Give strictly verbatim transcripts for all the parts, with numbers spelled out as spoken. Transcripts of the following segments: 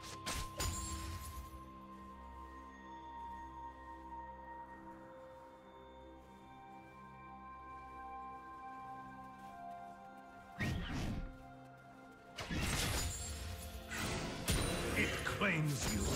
It claims you.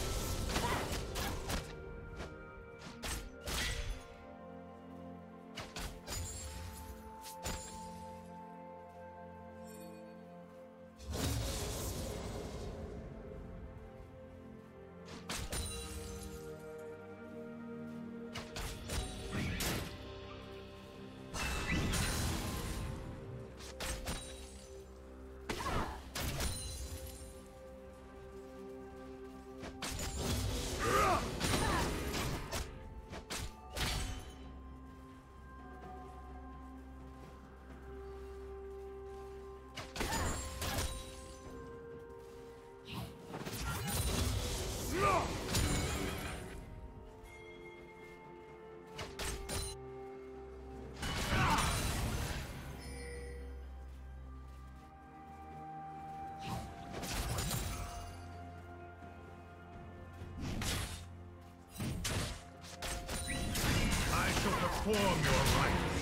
Perform your rites.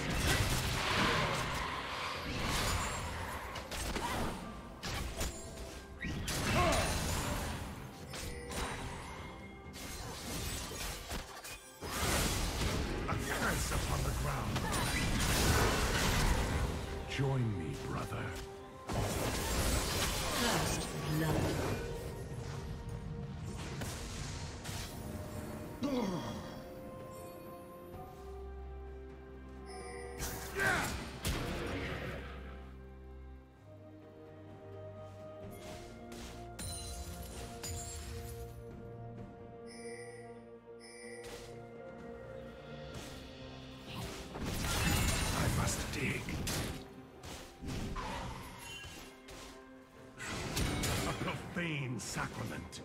A curse upon the ground. Join me, brother. First blood. Dig. A profane sacrament.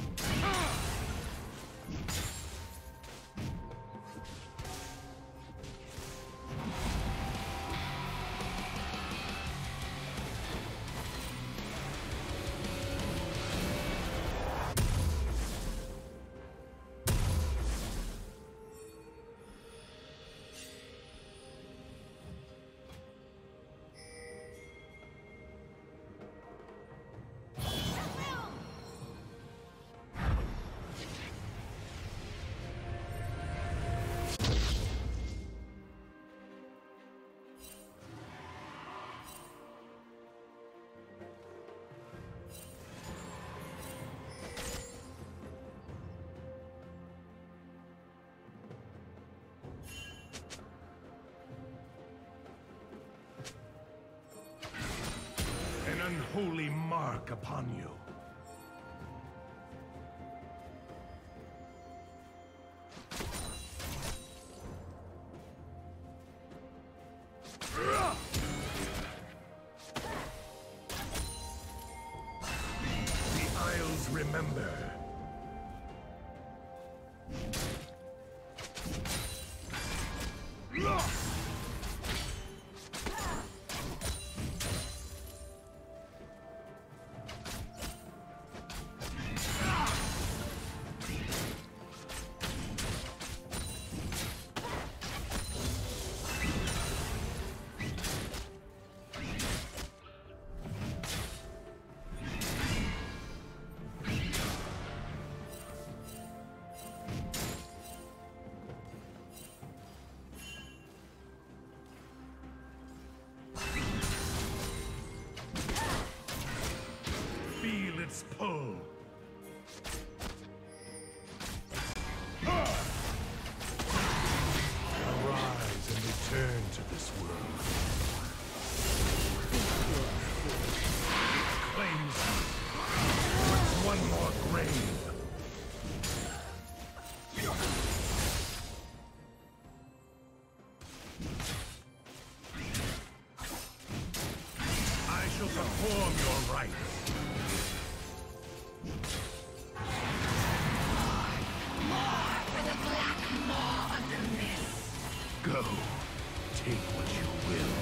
An unholy mark upon you. The Isles remember. Feel its pull. Arise and return to this world. It claims you. It's one more grave. I shall perform your rites. Go. Take what you will.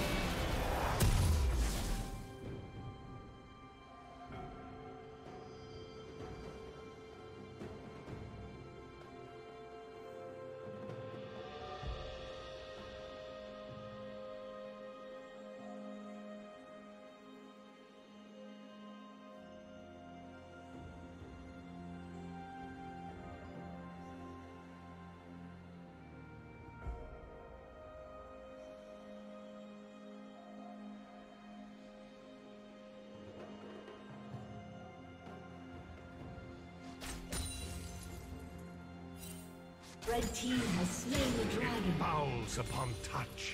Red team has slain the dragon. Bowls upon touch.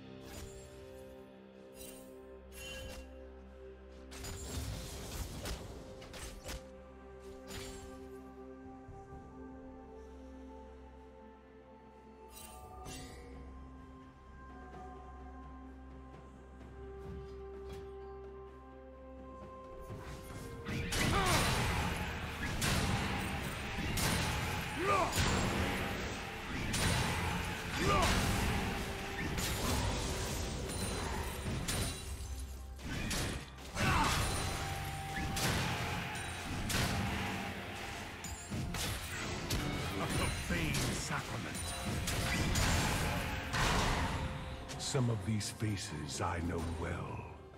Some of these faces I know well.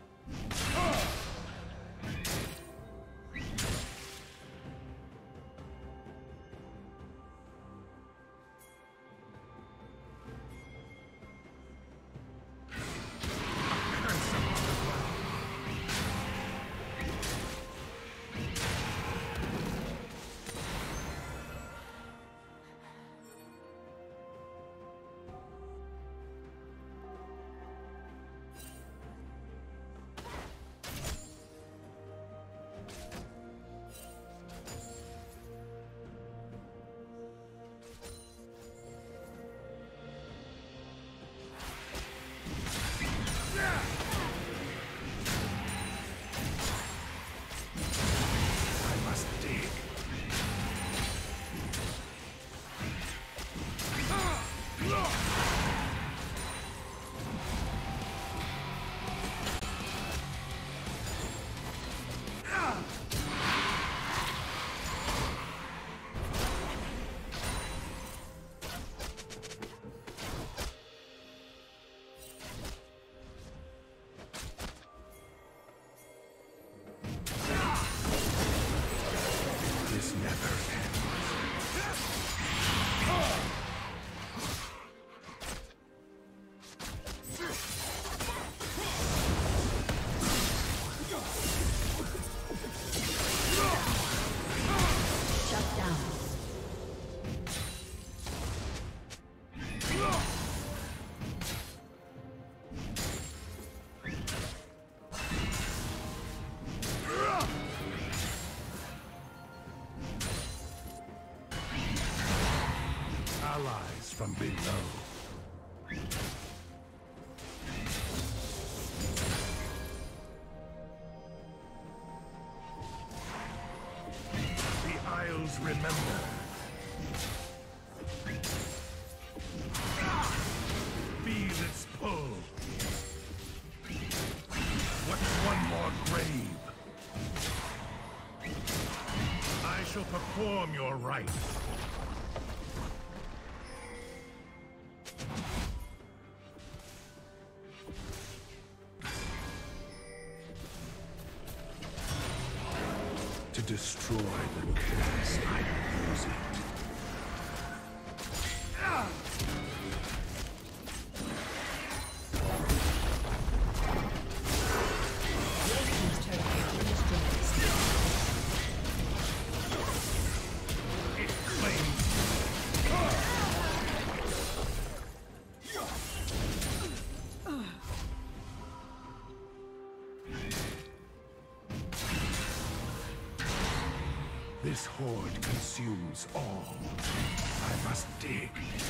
From below. The Isles remember. Feel its pull. What's one more grave? I shall perform your rite. To destroy the curse, I use it. It claims. This horde consumes all. I must dig.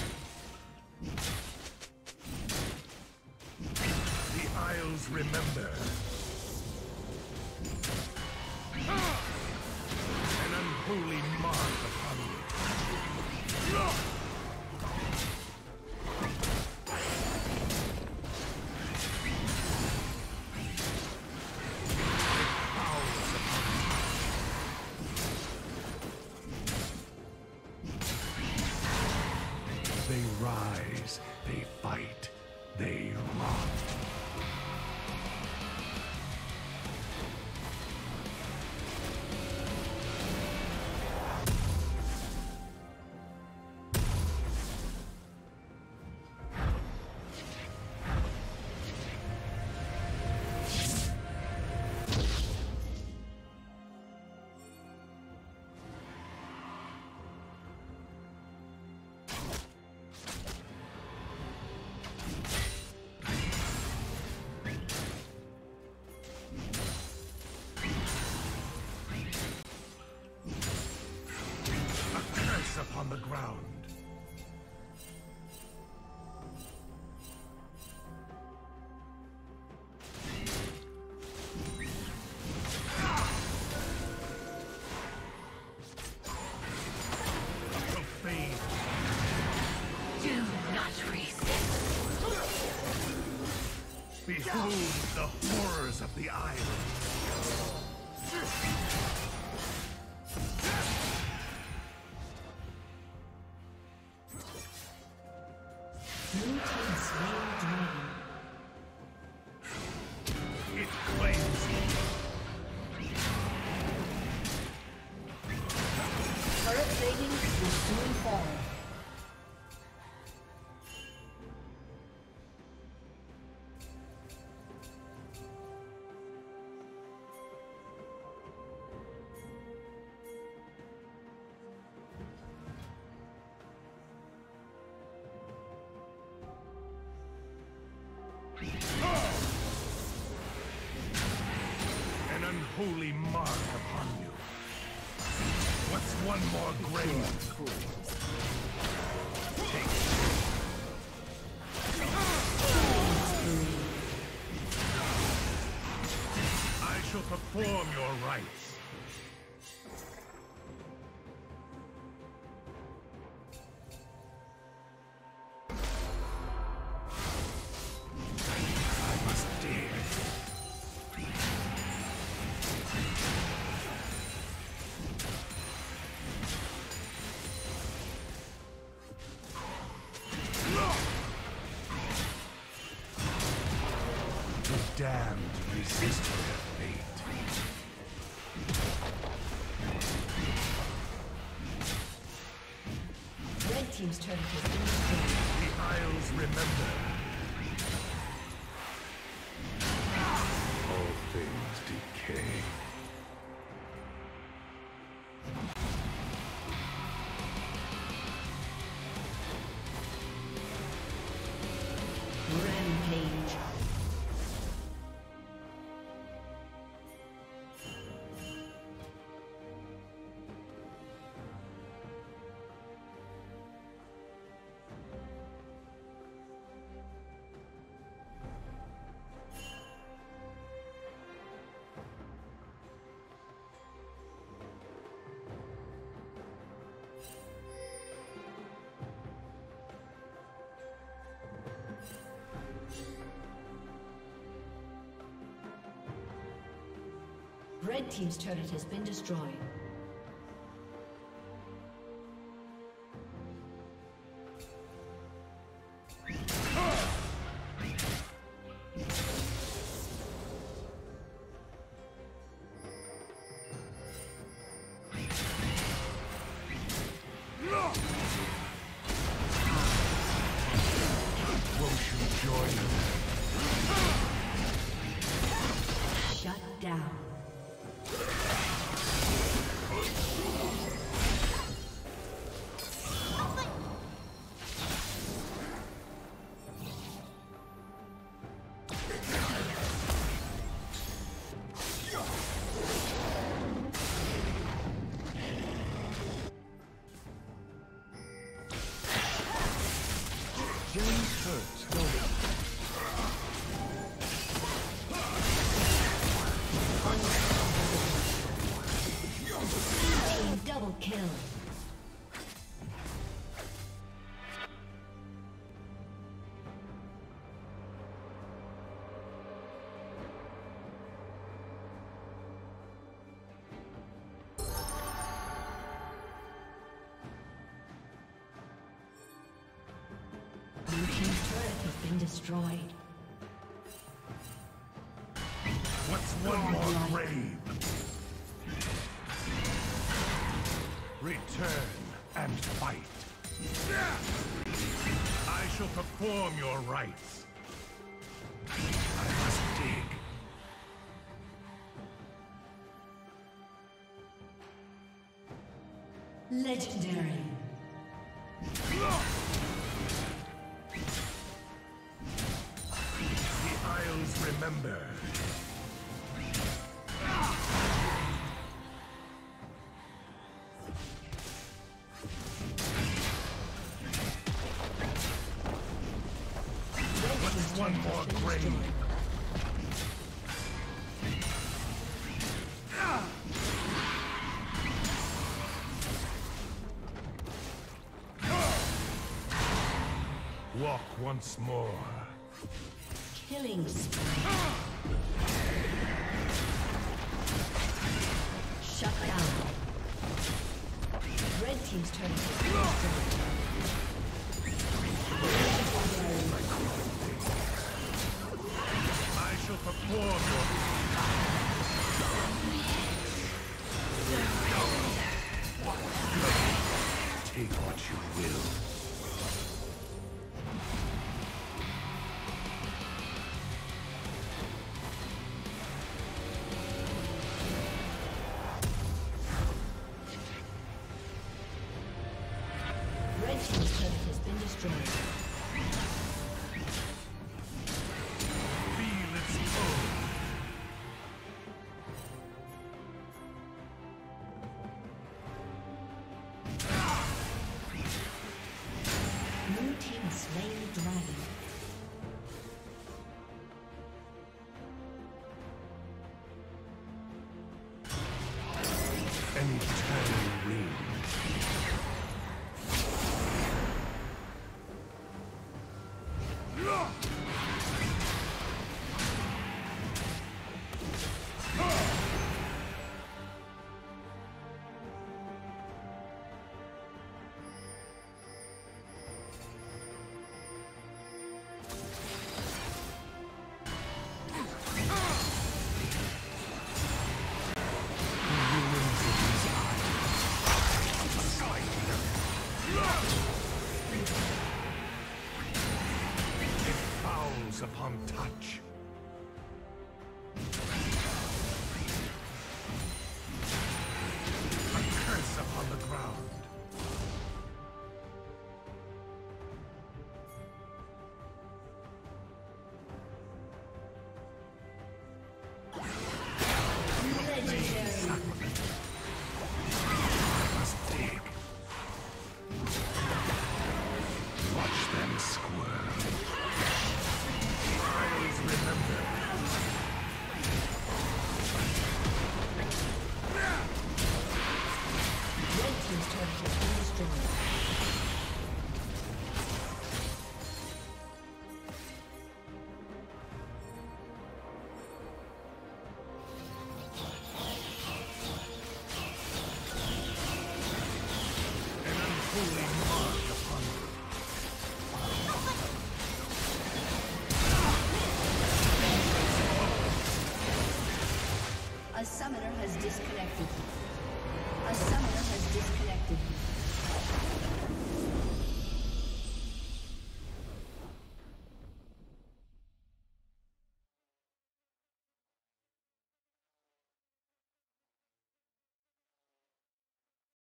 The Isles remember. An unholy mark upon you. They rise, they fight, they rot. Behold the horrors of the island. Blue team slain dragon. It claims me. Turret plating will soon fall. An unholy mark upon you. What's one more grave? Take I shall perform your rites. I must dare. The damned resist their fate. Red team's turret has been destroyed. The Isles remember. All things decay. Rampage. Red team's turret has been destroyed. Won't you join us? Shut down. James hurts. Team double kill. Blue team's turret has been destroyed. What's one more grave? Return and fight. I shall perform your rites. I must dig. Legendary. The Isles remember. What's one more grave? Walk once more. Killing spree. Shut down. Red team's turret has been destroyed. I shall perform your take what you will. Red team's turret has been destroyed. Feel its pull. Blue team has slain the dragon. An eternal ring. Upon touch. A curse upon the ground. I must dig. Watch them squirm. Always remember. Red team's turret has been destroyed. An unholy mark upon you. A summoner has disconnected. A summoner has disconnected.